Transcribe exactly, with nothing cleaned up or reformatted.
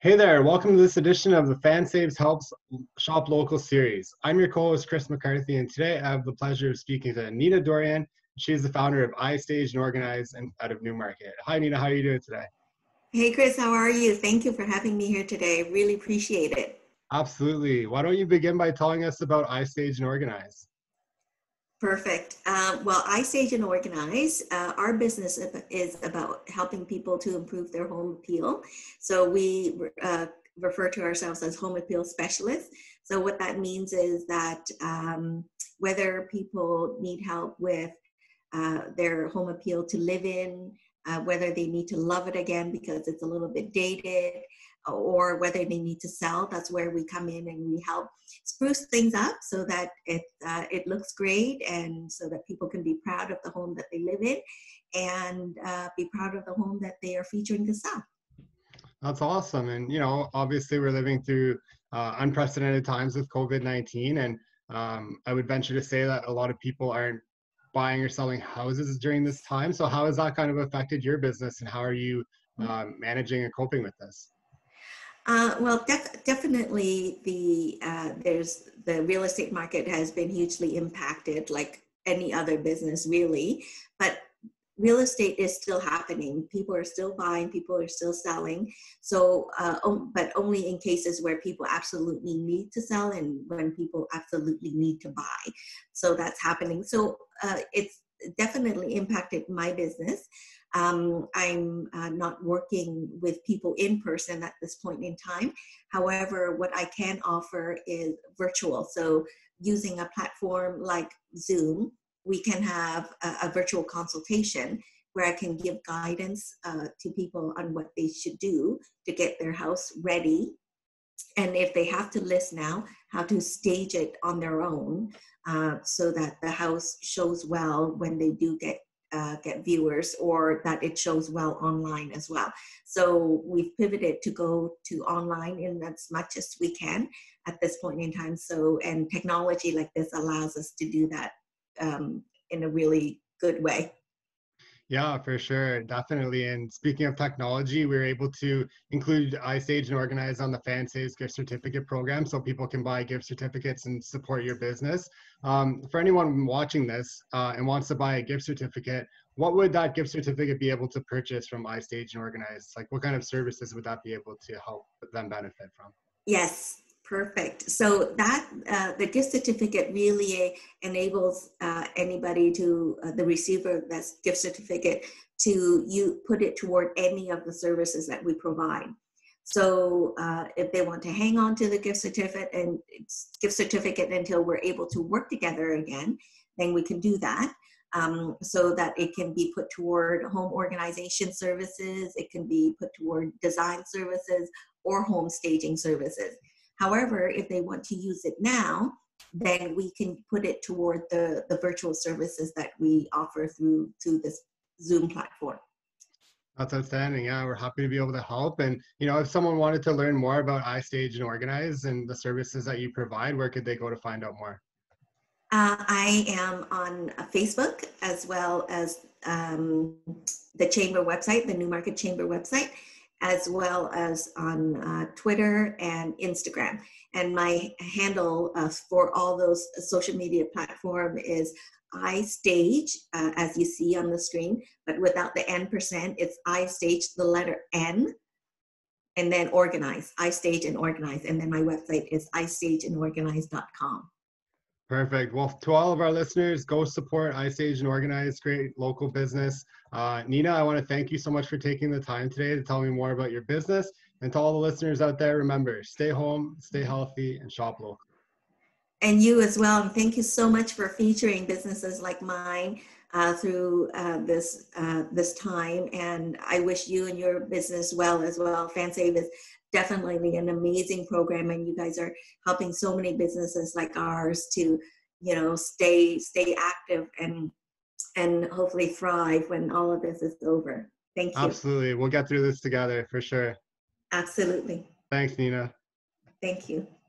Hey there, welcome to this edition of the FanSaves Helps Shop Local series. I'm your co-host Chris McCarthy, and today I have the pleasure of speaking to Nina Dorian. She is the founder of iStage and Organize and out of Newmarket. Hi Nina, how are you doing today? Hey Chris, how are you? Thank you for having me here today. Really appreciate it. Absolutely. Why don't you begin by telling us about iStage and Organize? Perfect. Uh, well, iStage and Organize, uh, our business is about helping people to improve their home appeal. So we uh, refer to ourselves as home appeal specialists. So what that means is that um, whether people need help with uh, their home appeal to live in, uh, whether they need to love it again because it's a little bit dated, or whether they need to sell, that's where we come in and we help spruce things up so that it uh, it looks great, and so that people can be proud of the home that they live in, and uh, be proud of the home that they are featuring to sell. That's awesome. And, you know, obviously we're living through uh, unprecedented times with COVID nineteen. And um, I would venture to say that a lot of people aren't buying or selling houses during this time. So how has that kind of affected your business, and how are you um, managing and coping with this? Uh, well, def- definitely the uh, there's the real estate market has been hugely impacted, like any other business, really. But real estate is still happening. People are still buying. People are still selling. So, uh, um, but only in cases where people absolutely need to sell and when people absolutely need to buy. So that's happening. So uh, it's definitely impacted my business. Um, I'm uh, not working with people in person at this point in time. However, what I can offer is virtual. So using a platform like Zoom, we can have a, a virtual consultation where I can give guidance uh, to people on what they should do to get their house ready. And if they have to list now, how to stage it on their own uh, so that the house shows well when they do get uh, get viewers, or that it shows well online as well. So we've pivoted to go to online in as much as we can at this point in time. So, and technology like this allows us to do that um, in a really good way. Yeah, for sure, definitely. And speaking of technology, we were able to include iStage and Organize on the FanSaves gift certificate program, so people can buy gift certificates and support your business. Um, for anyone watching this uh, and wants to buy a gift certificate, what would that gift certificate be able to purchase from iStage and Organize? Like, what kind of services would that be able to help them benefit from? Yes, perfect. So that uh, the gift certificate really uh, enables uh, anybody to uh, the receiver of that gift certificate to you put it toward any of the services that we provide. So uh, if they want to hang on to the gift certificate and gift certificate until we're able to work together again, then we can do that. Um, so that it can be put toward home organization services, it can be put toward design services, or home staging services. However, if they want to use it now, then we can put it toward the, the virtual services that we offer through, through this Zoom platform. That's outstanding. Yeah, we're happy to be able to help. And, you know, if someone wanted to learn more about iStage and Organize and the services that you provide, where could they go to find out more? Uh, I am on Facebook, as well as um, the Chamber website, the Newmarket Chamber website, as well as on uh, Twitter and Instagram. And my handle uh, for all those social media platform is iStage, uh, as you see on the screen, but without the N percent, it's iStage, the letter N, and then Organize, iStage and Organize. And then my website is i stage and organize dot com. Perfect. Well, to all of our listeners, go support iStage and Organize, great local business. Uh, Nina, I want to thank you so much for taking the time today to tell me more about your business. And to all the listeners out there, remember, stay home, stay healthy, and shop local. And you as well. And thank you so much for featuring businesses like mine uh, through uh, this uh, this time. And I wish you and your business well as well. FanSave is definitely an amazing program, and you guys are helping so many businesses like ours to, you know, stay stay active and and hopefully thrive when all of this is over. Thank you. Absolutely. We'll get through this together for sure. Absolutely. Thanks, Nina. Thank you.